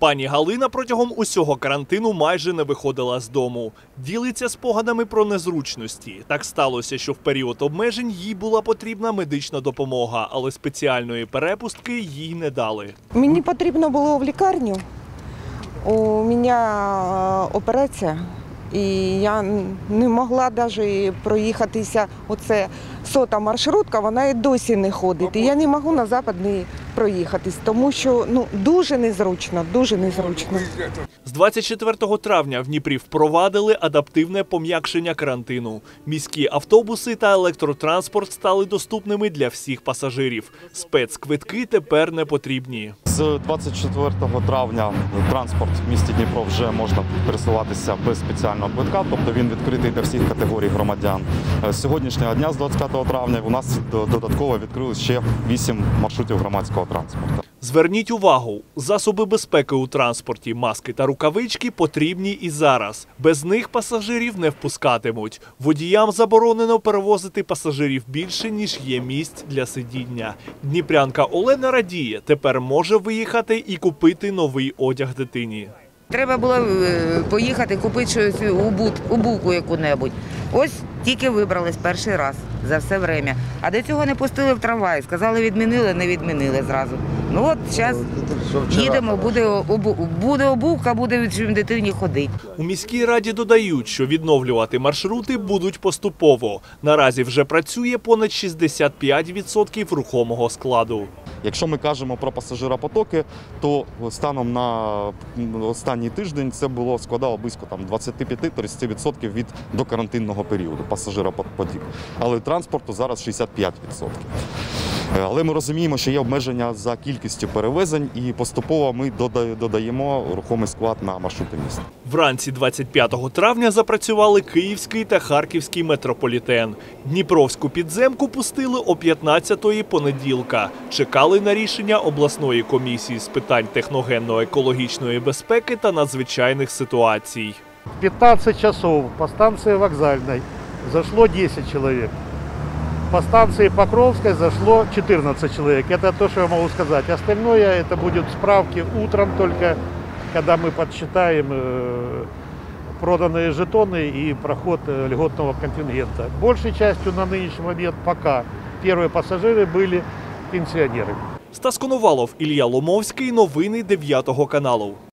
Пані Галина протягом усього карантину майже не виходила з дому. Ділиться спогадами про незручності. Так сталося, що в період обмежень їй була потрібна медична допомога, але спеціальної перепустки їй не дали. Мені потрібно було в лікарню. У мене операція. І я не могла навіть проїхатися, оце сота маршрутка, вона і досі не ходить. І я не можу на Западний проїхатись, тому що дуже незручно, дуже незручно. З 24 травня в Дніпрі впровадили адаптивне пом'якшення карантину. Міські автобуси та електротранспорт стали доступними для всіх пасажирів. Спецквитки тепер не потрібні. З 24 травня транспорт в місті Дніпро вже можна пересуватися без спеціального квитка, тобто він відкритий для всіх категорій громадян. З сьогоднішнього дня, з 25 травня, у нас додатково відкрили ще 8 маршрутів громадського транспорту. Зверніть увагу, засоби безпеки у транспорті, маски та рукавички потрібні і зараз. Без них пасажирів не впускатимуть. Водіям заборонено перевозити пасажирів більше, ніж є місць для сидіння. Дніпрянка Олена радіє, тепер може виїхати і купити новий одяг дитині. Треба було поїхати купити щось, обувку яку-небудь. Ось тільки вибрались перший раз за все время. А до цього не пустили в трамвай. Сказали, відмінили, не відмінили зразу. Ну от зараз їдемо, буде обувка, буде чим дитині ходити. У міській раді додають, що відновлювати маршрути будуть поступово. Наразі вже працює понад 65% рухомого складу. Якщо ми кажемо про пасажиропотоки, то станом на останній тиждень це складало близько 25-30% від докарантинного періоду пасажиропотік. Але транспорту зараз 65%. Але ми розуміємо, що є обмеження за кількістю перевезень і поступово ми додаємо рухомий склад на маршрути міста. Вранці 25 травня запрацювали Київський та Харківський метрополітен. Дніпровську підземку пустили о 15-ї понеділка. Чекали на рішення обласної комісії з питань техногенно-екологічної безпеки та надзвичайних ситуацій. 15 часов по станции Вокзальной зашло 10 человек. По станции Покровской зашло 14 человек. Это то, что я могу сказать. Остальное это будут справки утром только, когда мы подсчитаем проданные жетоны и проход льготного контингента. Большей частью на нынешний момент пока первые пассажиры были пенсионеры. Стас Коновалов, Ілля Ломовський. Новини 9 каналу.